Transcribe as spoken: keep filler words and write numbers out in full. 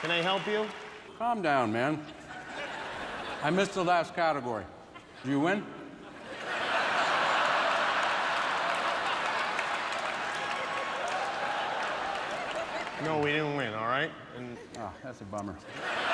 Can I help you? Calm down, man. I missed the last category. Did you win? No, we didn't win, all right? And Oh, that's a bummer.